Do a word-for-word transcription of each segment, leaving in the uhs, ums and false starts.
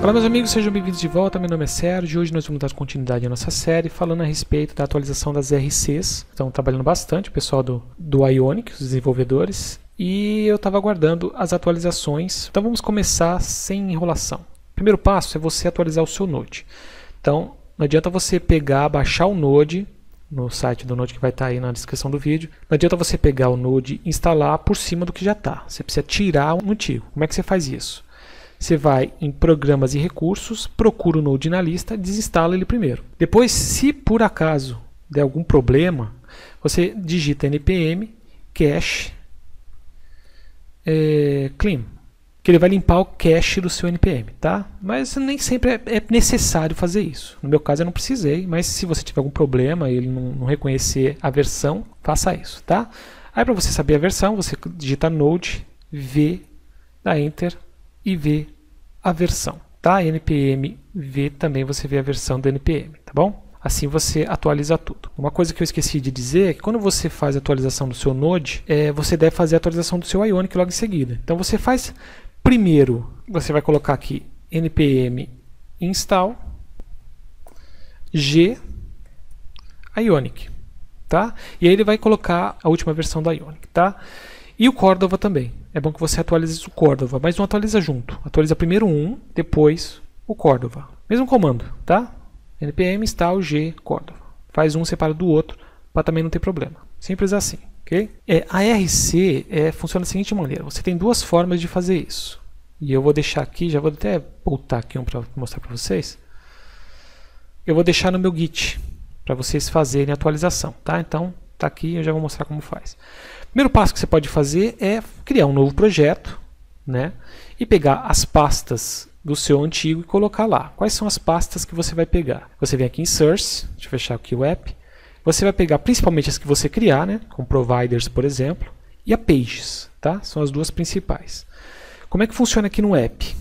Olá meus amigos, sejam bem-vindos de volta, meu nome é Sérgio. Hoje nós vamos dar continuidade à nossa série falando a respeito da atualização das R Cs. Estão trabalhando bastante o pessoal do, do Ionic, os desenvolvedores, e eu estava aguardando as atualizações. Então vamos começar sem enrolação. O primeiro passo é você atualizar o seu Node. Então não adianta você pegar, baixar o Node no site do Node que vai estar aí na descrição do vídeo. Não adianta você pegar o Node e instalar por cima do que já está. Você precisa tirar o antigo. Como é que você faz isso? Você vai em Programas e Recursos, procura o Node na lista, desinstala ele primeiro. Depois, se por acaso der algum problema, você digita npm cache é, clean, que ele vai limpar o cache do seu npm, tá? Mas nem sempre é, é necessário fazer isso. No meu caso eu não precisei, mas se você tiver algum problema e ele não, não reconhecer a versão, faça isso, tá? Aí para você saber a versão, você digita node, v, dá enter e vê a versão, tá? npm v também você vê a versão do npm, tá bom? Assim você atualiza tudo. Uma coisa que eu esqueci de dizer é que quando você faz a atualização do seu Node, é, você deve fazer a atualização do seu Ionic logo em seguida. Então você faz primeiro, você vai colocar aqui npm install g Ionic, tá? E aí ele vai colocar a última versão da Ionic, tá? E o Cordova também. É bom que você atualize o Cordova, mas não atualiza junto. Atualiza primeiro um, depois o Cordova. Mesmo comando, tá? npm install g Cordova. Faz um separado do outro para também não ter problema. Simples assim, ok? É, a R C é, funciona da seguinte maneira. Você tem duas formas de fazer isso. E eu vou deixar aqui, já vou até voltar aqui um para mostrar para vocês. Eu vou deixar no meu Git para vocês fazerem a atualização, tá? Então, tá aqui, eu já vou mostrar como faz. Primeiro passo que você pode fazer é criar um novo projeto, né? E pegar as pastas do seu antigo e colocar lá. Quais são as pastas que você vai pegar? Você vem aqui em Source, deixa eu fechar aqui o app. Você vai pegar principalmente as que você criar, né? Com Providers, por exemplo, e a Pages, tá? São as duas principais. Como é que funciona aqui no app?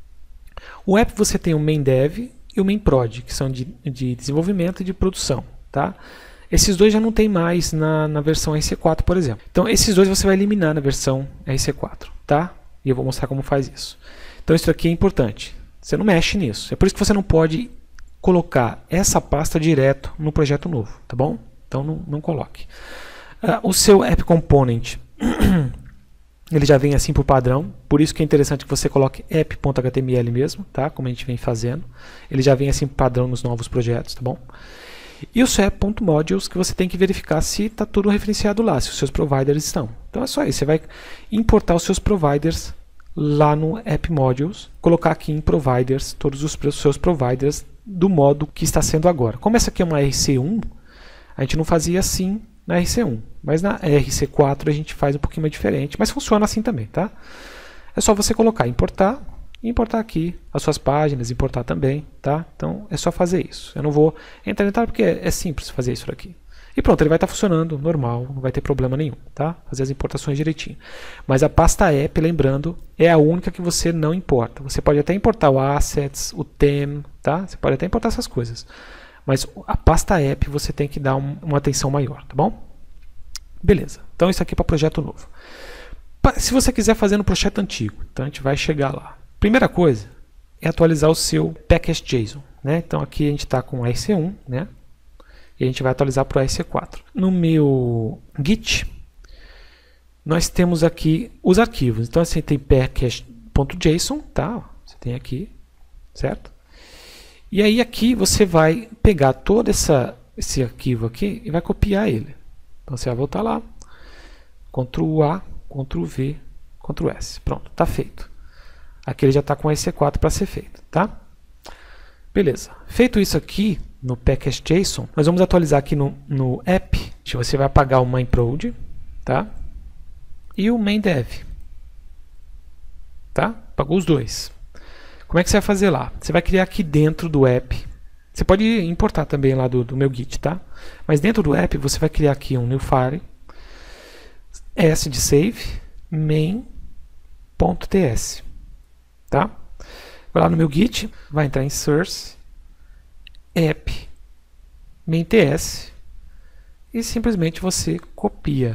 O app você tem o main dev e o main prod, que são de, de desenvolvimento e de produção, tá? Esses dois já não tem mais na, na versão R C quatro, por exemplo. Então, esses dois você vai eliminar na versão R C quatro, tá? E eu vou mostrar como faz isso. Então, isso aqui é importante. Você não mexe nisso. É por isso que você não pode colocar essa pasta direto no projeto novo, tá bom? Então, não, não coloque. Uh, o seu App Component, ele já vem assim por padrão. Por isso que é interessante que você coloque app.html mesmo, tá? Como a gente vem fazendo. Ele já vem assim por padrão nos novos projetos, tá bom? E o seu app.modules, que você tem que verificar se está tudo referenciado lá, se os seus providers estão. Então é só isso, você vai importar os seus providers lá no app modules, colocar aqui em providers todos os seus providers do modo que está sendo agora. Como essa aqui é uma R C um, a gente não fazia assim na R C um, mas na R C quatro a gente faz um pouquinho mais diferente, mas funciona assim também, tá? É só você colocar, importar, e importar aqui as suas páginas, importar também, tá? Então é só fazer isso. Eu não vou entrar em detalhe porque é, é simples fazer isso aqui. E pronto, ele vai estar funcionando normal, não vai ter problema nenhum, tá? Fazer as importações direitinho. Mas a pasta app, lembrando, é a única que você não importa. Você pode até importar o assets, o theme, tá? Você pode até importar essas coisas. Mas a pasta app você tem que dar um, uma atenção maior, tá bom? Beleza. Então isso aqui é para projeto novo. Se você quiser fazer no projeto antigo, então a gente vai chegar lá. Primeira coisa é atualizar o seu package.json, né? Então aqui a gente está com o R C um, né? E a gente vai atualizar para o R C quatro. No meu Git, nós temos aqui os arquivos. Então assim, tem package.json, tá? Você tem aqui, certo? E aí aqui você vai pegar todo essa, esse arquivo aqui e vai copiar ele. Então você vai voltar lá, control A, control V, control S. Pronto, está feito. Aqui ele já está com o R C quatro para ser feito, tá? Beleza. Feito isso aqui no package.json, nós vamos atualizar aqui no, no app. Você vai apagar o main prod, tá? E o main dev, tá? Apagou os dois. Como é que você vai fazer lá? Você vai criar aqui dentro do app. Você pode importar também lá do, do meu Git, tá? Mas dentro do app você vai criar aqui um new file, S de save, main.ts. Tá? Vai lá no meu Git, vai entrar em source, app, main.ts e simplesmente você copia,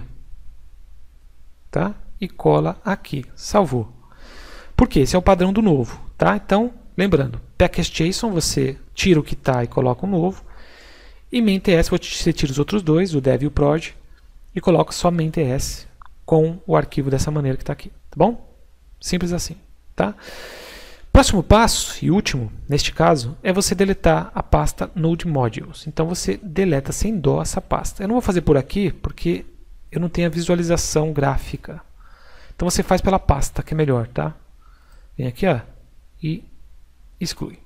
tá? E cola aqui, salvou. Por quê? Esse é o padrão do novo, tá? Então, Lembrando, package.json você tira o que está e coloca um novo. E main.ts você tira os outros dois, o dev e o prod, e coloca só main.ts com o arquivo dessa maneira que está aqui. Tá bom? Simples assim. Tá? Próximo passo, e último, neste caso, é você deletar a pasta Node Modules. Então você deleta sem dó essa pasta. Eu não vou fazer por aqui, porque eu não tenho a visualização gráfica. Então você faz pela pasta, que é melhor, tá? Vem aqui, ó, e exclui.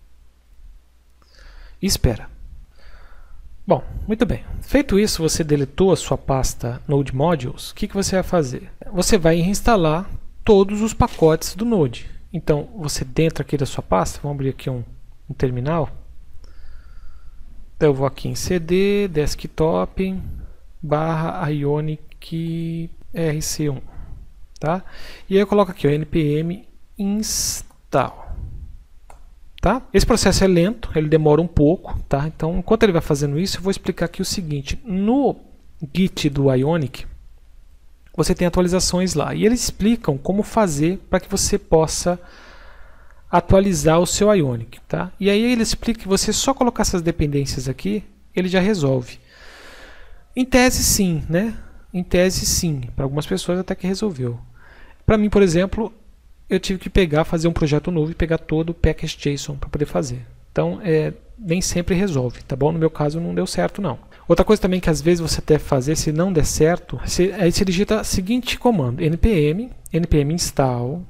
E espera. Bom, muito bem. Feito isso, você deletou a sua pasta Node Modules. O que, que você vai fazer? Você vai reinstalar todos os pacotes do Node. Então, você dentro aqui da sua pasta, vamos abrir aqui um, um terminal. Então, eu vou aqui em cd, desktop, barra ionic R C um. Tá? E aí eu coloco aqui o npm install. Tá? Esse processo é lento, ele demora um pouco. Tá? Então, enquanto ele vai fazendo isso, eu vou explicar aqui o seguinte. No Git do Ionic, você tem atualizações lá. E eles explicam como fazer para que você possa atualizar o seu Ionic. Tá? E aí ele explica que você só colocar essas dependências aqui, ele já resolve. Em tese sim, né? Em tese sim. Para algumas pessoas até que resolveu. Para mim, por exemplo, eu tive que pegar, fazer um projeto novo e pegar todo o package.json para poder fazer. Então, é, nem sempre resolve, tá bom? No meu caso não deu certo não. Outra coisa também que às vezes você deve fazer, se não der certo, você, aí você digita o seguinte comando, npm, npm install,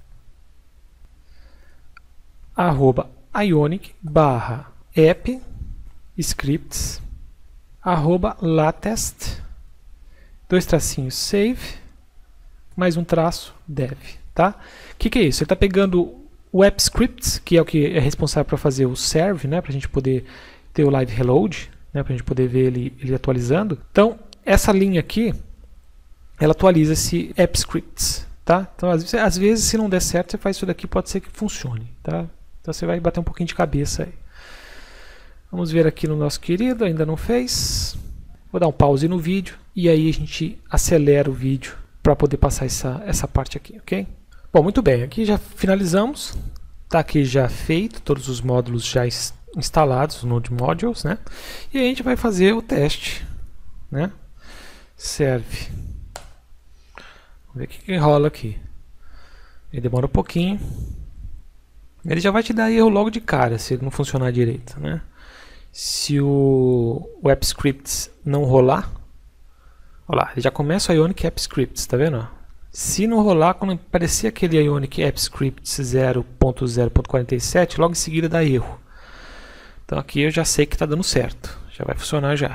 arroba ionic, barra app, scripts, arroba latest, dois tracinhos save, mais um traço dev. Tá? O que, que é isso? Ele está pegando o app scripts, que é o que é responsável para fazer o serve, né, para a gente poder ter o live reload, né, para a gente poder ver ele, ele atualizando. Então, essa linha aqui, ela atualiza esse app scripts. Tá? Então, às vezes, às vezes, se não der certo, você faz isso daqui, pode ser que funcione. Tá? Então, você vai bater um pouquinho de cabeça aí. Vamos ver aqui no nosso querido, ainda não fez. Vou dar um pause no vídeo e aí a gente acelera o vídeo para poder passar essa, essa parte aqui, ok? Bom, muito bem, aqui já finalizamos, está aqui já feito, todos os módulos já instalados, os Node Modules, né? E a gente vai fazer o teste, né? Serve. Vamos ver o que, que rola aqui. Ele demora um pouquinho. Ele já vai te dar erro logo de cara, se ele não funcionar direito, né? Se o, o app scripts não rolar, olha lá, ele já começa o Ionic App Scripts, tá vendo? Se não rolar, quando aparecer aquele Ionic App Scripts zero ponto zero ponto quarenta e sete, logo em seguida dá erro. Então aqui eu já sei que está dando certo, já vai funcionar já.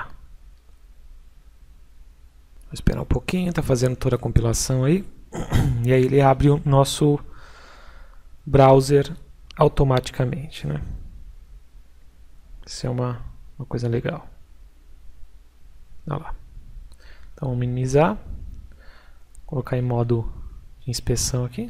Vou esperar um pouquinho, está fazendo toda a compilação aí. E aí ele abre o nosso browser automaticamente, né? Isso é uma, uma coisa legal. Olha lá. Então, vamos minimizar, colocar em modo de inspeção aqui.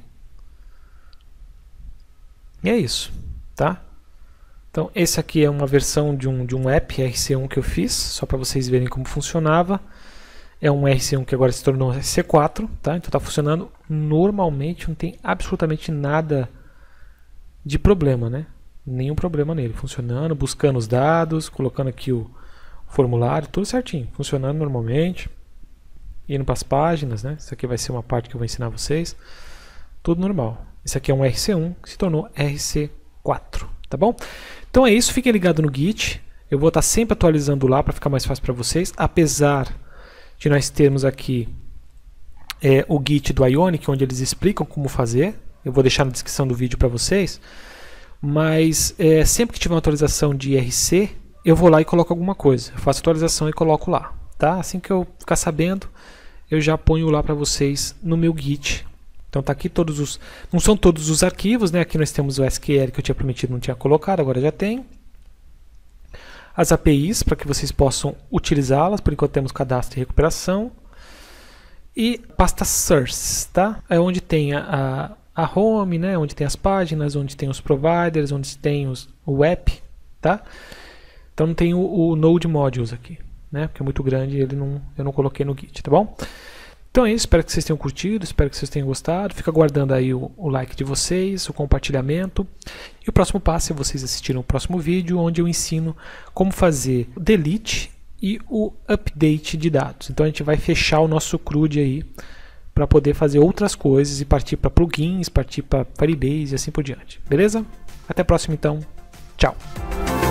E é isso, tá? Então, esse aqui é uma versão de um, de um app R C um que eu fiz, só para vocês verem como funcionava. É um R C um que agora se tornou R C quatro, tá? Então, está funcionando normalmente, não tem absolutamente nada de problema, né? Nenhum problema nele, funcionando, buscando os dados, colocando aqui o formulário, tudo certinho, funcionando normalmente. Indo para as páginas, né? Isso aqui vai ser uma parte que eu vou ensinar vocês. Tudo normal. Esse aqui é um R C um que se tornou R C quatro, tá bom? Então é isso, fiquem ligados no Git. Eu vou estar sempre atualizando lá para ficar mais fácil para vocês. Apesar de nós termos aqui é, o Git do Ionic, onde eles explicam como fazer. Eu vou deixar na descrição do vídeo para vocês. Mas é, sempre que tiver uma atualização de I R C, eu vou lá e coloco alguma coisa. Eu faço atualização e coloco lá. Tá? Assim que eu ficar sabendo, eu já ponho lá para vocês no meu Git. Então tá aqui todos os, não são todos os arquivos, né? Aqui nós temos o S Q L que eu tinha prometido, não tinha colocado, agora já tem. As A P Is para que vocês possam utilizá-las, por enquanto temos cadastro e recuperação. E pasta source, tá? É onde tem a, a home, né? Onde tem as páginas, onde tem os providers, onde tem os, o app, tá? Então não tem o, o Node Modules aqui, né? Porque é muito grande, ele não, eu não coloquei no Git, tá bom? Então é isso, espero que vocês tenham curtido, espero que vocês tenham gostado. Fica aguardando aí o, o like de vocês, o compartilhamento. E o próximo passo é vocês assistirem o próximo vídeo, onde eu ensino como fazer o delete e o update de dados. Então a gente vai fechar o nosso CRUD aí para poder fazer outras coisas e partir para plugins, partir para Firebase e assim por diante. Beleza? Até a próxima então. Tchau!